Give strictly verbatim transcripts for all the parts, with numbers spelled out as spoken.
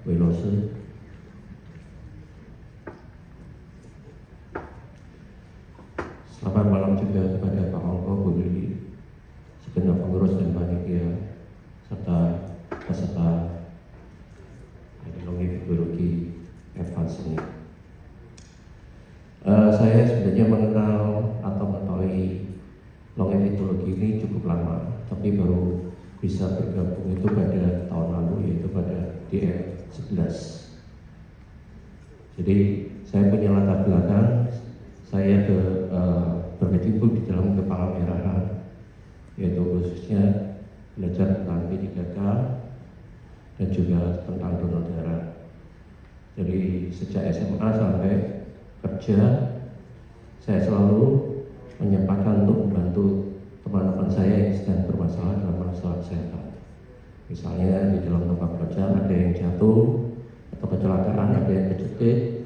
Wilose. Selamat malam juga kepada Pak Mongko, Bu Lili, segenap pengurus dan panitia, serta peserta Longevitologi Advance ini. Uh, saya sebenarnya mengenal atau mengetahui Longevitologi ini cukup lama, tapi baru bisa bergabung itu pada tahun lalu, yaitu pada D F sebelas. Jadi saya punya latar belakang, saya ke, uh, berkecimpung di dalam kepala merahan, yaitu khususnya belajar tentang P tiga K dan juga tentang donor darah. Jadi sejak S M A sampai kerja, saya selalu menyempatkan untuk membantu teman-teman saya yang sedang bermasalah dalam masalah kesehatan. Misalnya di dalam tempat kerja ada yang jatuh atau kecelakaan, ada yang kejepit,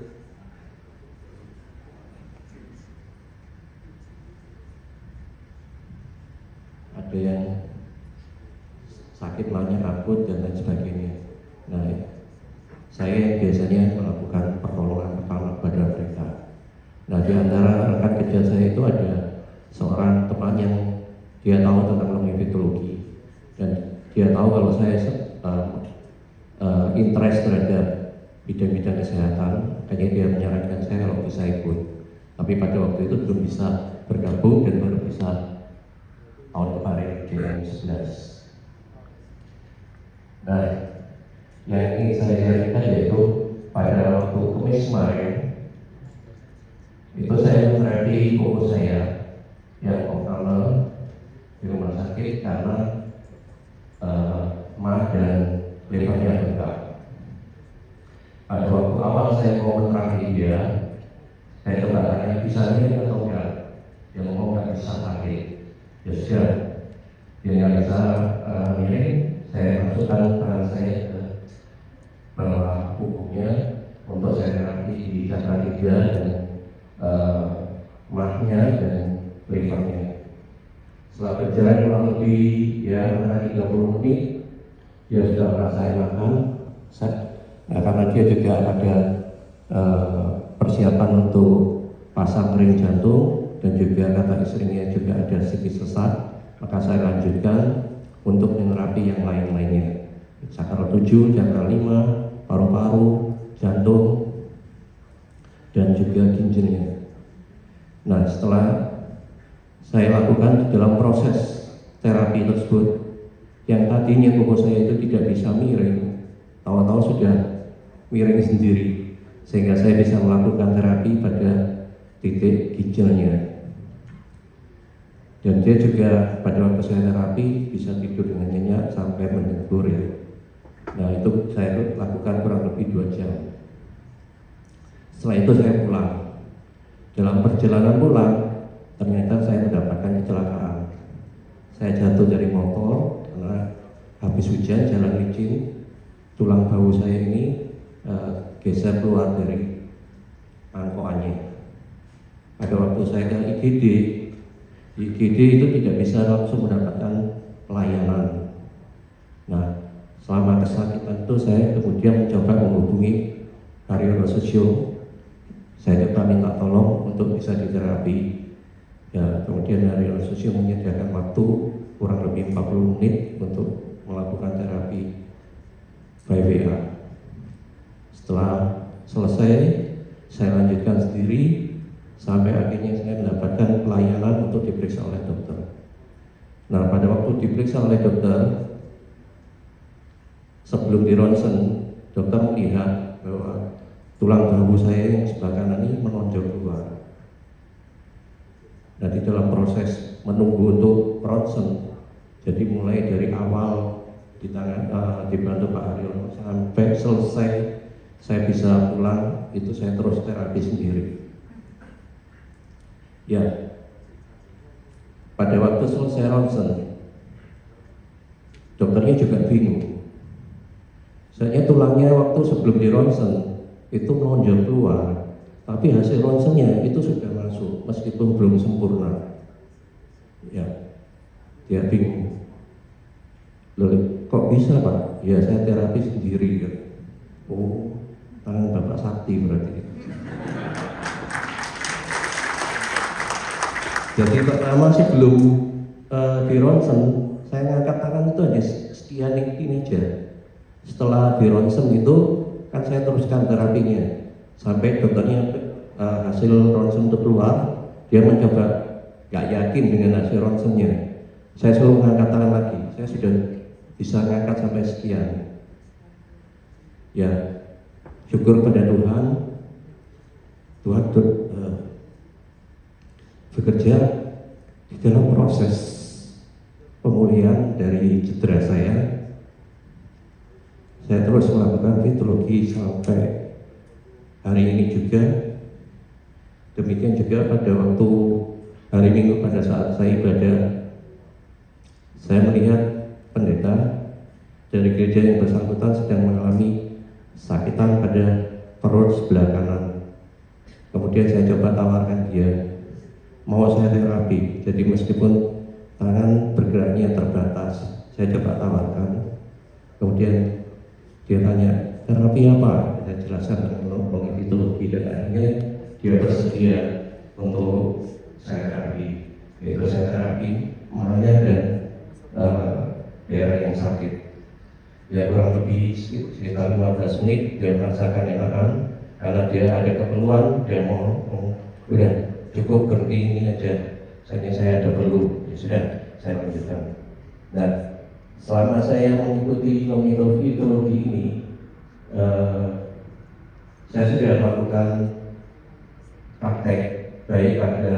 ada yang sakit lainnya akut dan lain sebagainya. Nah, saya biasanya melakukan pertolongan pertama kepada mereka. Nah, di antara rekan kerja saya itu ada seorang teman yang dia tahu tentang longevitologi dan dia tahu kalau saya uh, uh, interest terhadap bidang-bidang kesehatan, makanya dia menyarankan saya kalau bisa ikut. Tapi pada waktu itu belum bisa bergabung dan baru bisa tahun kemarin D M sebelas. Nah, yang ingin saya ceritakan yaitu pada waktu Kamis kemarin itu saya menerapi koko saya yang operasional di rumah sakit karena uh, mah dan levernya bengkak. Pada waktu awal saya mau menerapi dia, saya coba tanya bisa miring atau enggak. Dia ngomong nggak bisa sakit. Ya sudah, dia nggak bisa uh, miring. Saya masukkan tangan saya ke bawah punggungnya untuk saya terapi di cakra tiga dan uh, mahnya dan levernya. Setelah berjalan kurang lebih ya tiga puluh menit, dia sudah merasa enakan. Nah, karena dia juga ada uh, persiapan untuk pasang ring jantung dan juga kata istrinya juga ada sedikit sesak, maka saya lanjutkan untuk menerapi yang lain-lainnya, cakra tujuh, cakra lima, paru-paru, jantung, dan juga ginjalnya. Nah, setelah saya lakukan di dalam proses terapi tersebut, yang tadinya koko saya itu tidak bisa miring, tahu-tahu sudah miring sendiri, sehingga saya bisa melakukan terapi pada titik ginjalnya. Dan dia juga pada waktu saya terapi bisa tidur dengan nyenyak sampai mendebur ya. Nah, itu saya lakukan kurang lebih dua jam. Setelah itu saya pulang. Dalam perjalanan pulang, ternyata saya mendapatkan kecelakaan. Saya jatuh dari motor karena habis hujan, jalan licin, tulang bahu saya ini uh, geser keluar dari angkoannya. Pada waktu saya ke I G D, I G D itu tidak bisa langsung mendapatkan pelayanan. Nah, selama kesakitan itu saya kemudian mencoba menghubungi Haryono Sosio. Saya coba minta tolong untuk bisa diterapi. Ya, kemudian Haryono Sosio menyediakan waktu kurang lebih empat puluh menit untuk melakukan terapi by W A. Setelah selesai, saya lanjutkan sendiri sampai akhirnya saya mendapatkan pelayanan untuk diperiksa oleh dokter. Nah, pada waktu diperiksa oleh dokter, sebelum di ronsen, dokter melihat bahwa tulang bahu saya yang sebelah kanan ini menonjol keluar. Nah, di dalam proses menunggu untuk ronsen, jadi mulai dari awal di tangan uh, dibantu Pak Haryono sampai selesai saya bisa pulang, itu saya terus terapi sendiri. Ya, pada waktu selesai ronsen, dokternya juga bingung. Soalnya tulangnya waktu sebelum di ronsen itu menonjol keluar, tapi hasil ronsennya itu sudah masuk meskipun belum sempurna. Ya, dia bingung. Loh, kok bisa Pak? Ya, saya terapi sendiri. Ya. Oh, tangan Bapak sakti berarti. Jadi pertama sebelum uh, di ronsen, saya ngangkat tangan itu hanya sekian ini aja. Setelah di ronsen itu, kan saya teruskan terapinya. Sampai dokternya uh, hasil ronsen itu keluar, dia mencoba gak yakin dengan hasil ronsennya. Saya suruh ngangkat tangan lagi, saya sudah bisa ngangkat sampai sekian. Ya, syukur pada Tuhan, Tuhan uh, bekerja di dalam proses pemulihan dari cedera saya. Saya terus melakukan fitologi sampai hari ini juga. Demikian juga pada waktu hari Minggu pada saat saya ibadah, saya melihat pendeta dari gereja yang bersangkutan sedang mengalami sakitan pada perut sebelah kanan. Kemudian saya coba tawarkan dia, mau saya terapi. Jadi meskipun tangan bergeraknya terbatas, saya coba tawarkan. Kemudian dia tanya, terapi apa? Saya jelaskan dengan fitologi dan akhirnya dia bersedia untuk saya terapi. Yaitu saya terapi mahnya dan uh, daerah yang sakit. Ya kurang lebih sekitar lima belas menit dia merasakan enakan karena dia ada keperluan, dia mau, mau udah cukup berhenti ini aja, saja saya ada perlu, ya sudah saya lanjutkan. Nah, selama saya mengikuti fitologi ini, uh, saya sudah melakukan praktek baik pada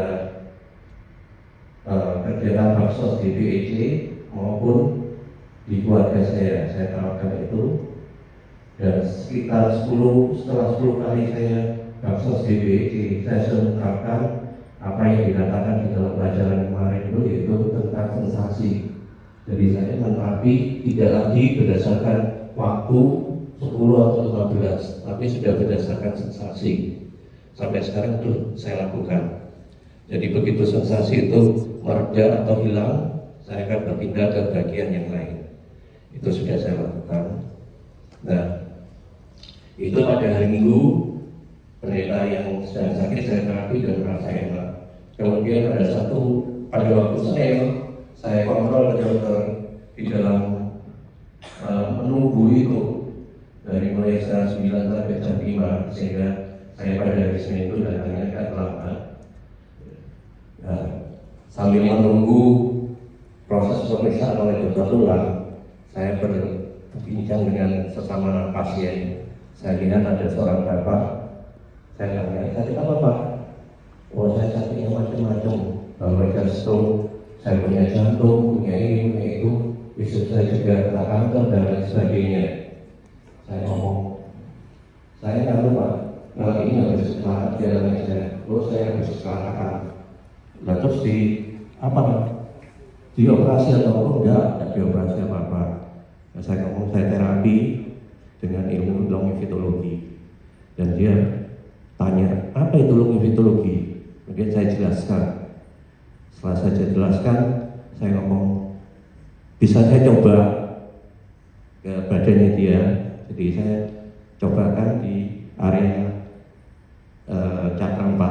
uh, kegiatan baksos di B E C maupun di keluarga saya. Saya terapkan itu, dan sekitar sepuluh setelah sepuluh kali saya baksos di B E C, saya sudah menerapkan apa yang dikatakan di dalam pelajaran kemarin itu, yaitu tentang sensasi. Jadi saya menerapi tidak lagi berdasarkan waktu sepuluh atau lima belas, tapi sudah berdasarkan sensasi. Sampai sekarang itu saya lakukan. Jadi begitu sensasi itu mereda atau hilang, saya akan berpindah ke bagian yang lain. Itu sudah saya lakukan. Nah, itu pada hari Minggu, pendeta yang sedang sakit saya terapi dan merasa enak. Kemudian ada satu, pada waktu saya saya kontrol ke dokter di dalam uh, menunggu itu dari mulai jam sembilan sampai jam lima, sehingga saya pada hari Senin itu datangnya agak terlambat. Nah, sambil menunggu proses pemeriksaan oleh dokter tulang, saya berbincang dengan sesama pasien. Saya lihat ada seorang bapak, saya tanya, sakit apa Pak? Oh, saya sakitnya macam-macam, bahwa stroke, saya punya jantung, punya ini, punya itu, bisa saya juga kena kanker dan lain sebagainya. Saya ngomong, saya nggak lupa, kalau ini harus kecelakaan jalannya saya, oh saya harus kecelakaan. Nah terus di apa? Dioperasi atau enggak? Tidak dioperasi apa-apa. Nah, saya ngomong saya terapi dengan ilmu longitudologi, dan dia tanya apa itu longitudologi. Kemudian saya jelaskan. Setelah saya jelaskan, saya ngomong bisa saya coba ke badannya dia. Jadi saya cobakan di area uh, cakram empat.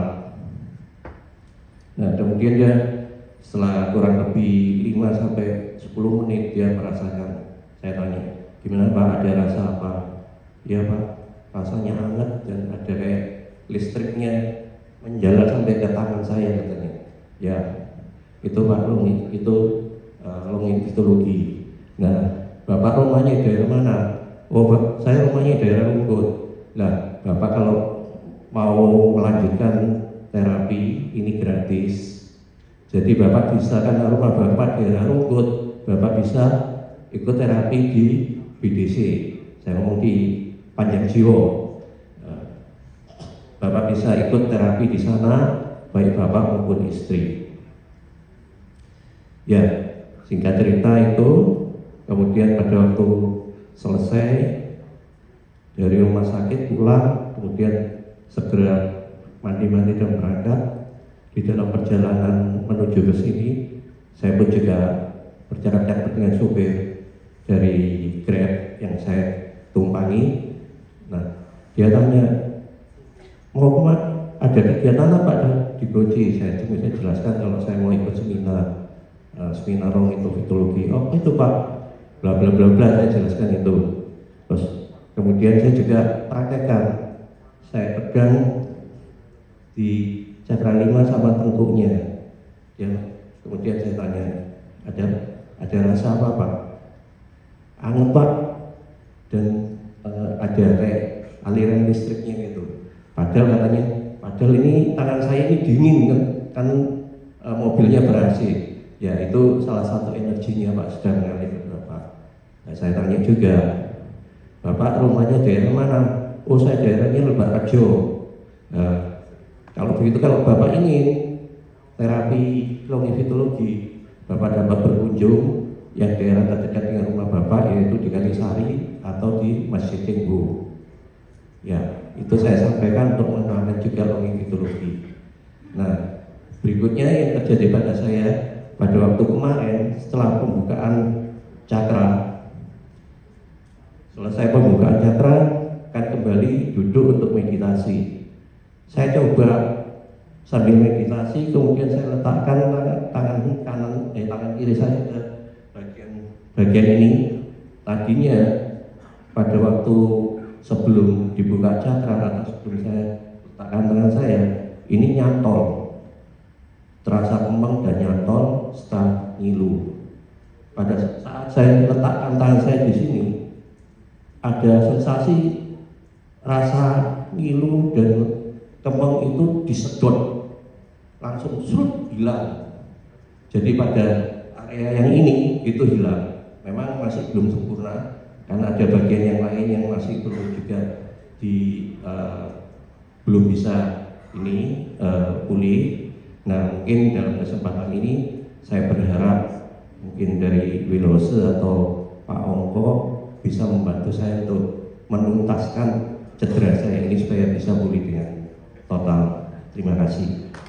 Nah kemudian dia setelah kurang lebih lima sampai sepuluh menit dia merasakan. Saya tanya, gimana Pak, ada rasa apa? Ya Pak, rasanya hangat dan ada kayak listriknya menjalar sampai ke tangan saya katanya. Ya, itu Pak Long, itu uh, longitudologi. Nah, Bapak rumahnya daerah mana? Oh, Pak, saya rumahnya daerah Rungkut. Nah, Bapak kalau mau melanjutkan terapi ini gratis. Jadi Bapak bisa, kan rumah Bapak daerah Rungkut, Bapak bisa ikut terapi di B D C. Saya ngomong di Panjang Jiwo. Bapak bisa ikut terapi di sana, baik Bapak maupun istri. Ya, singkat cerita itu, kemudian pada waktu selesai dari rumah sakit pulang, kemudian segera mandi-mandi dan berangkat. Di dalam perjalanan menuju ke sini, saya pun juga berjarak-jarak dengan supir dari Grab yang saya tumpangi. Dia tanya, mau kemana? Ada kegiatan apa ada di Goji? Saya cuma saya jelaskan kalau saya mau ikut seminar, uh, seminar ornitofitologi. Oh itu Pak, bla bla bla bla, saya jelaskan itu. Terus kemudian saya juga praktekkan, saya pegang di cakra lima sama tengkuknya. Ya, kemudian saya tanya, ada ada rasa apa Pak? Anget Pak, dan uh, ada kayak aliran listriknya gitu. Padahal katanya, padahal ini tangan saya ini dingin kan, kan e, mobilnya ber-A C. Ya itu salah satu energinya Pak sedang mengalir ke Bapak. Nah, saya tanya juga, Bapak rumahnya daerah mana? Oh saya daerahnya Lebak Harjo. Nah, kalau begitu kalau Bapak ingin terapi longivitologi, Bapak dapat berkunjung yang daerah terdekat dengan rumah Bapak, yaitu di Kalisari atau di Masjid Tenggu. Ya, itu saya sampaikan untuk mengenalkan juga longivitologi. Nah, berikutnya yang terjadi pada saya pada waktu kemarin setelah pembukaan cakra, selesai pembukaan cakra, kan kembali duduk untuk meditasi. Saya coba sambil meditasi, kemudian saya letakkan tangan, tangan kanan, eh tangan kiri saya ke bagian bagian ini. Tadinya pada waktu sebelum dibuka cakra atau sebelum saya letakkan tangan saya, ini nyantol, terasa kembang dan nyantol setelah ngilu. Pada saat saya letakkan tangan saya di sini, ada sensasi rasa ngilu dan kembang itu disedot, langsung surut hilang. Jadi pada area yang ini itu hilang. Memang masih belum sempurna, karena ada bagian yang lain yang masih perlu juga di uh, belum bisa ini uh, pulih. Nah mungkin dalam kesempatan ini saya berharap mungkin dari Wilose atau Pak Ongko bisa membantu saya untuk menuntaskan cedera saya ini supaya bisa pulih dengan total. Terima kasih.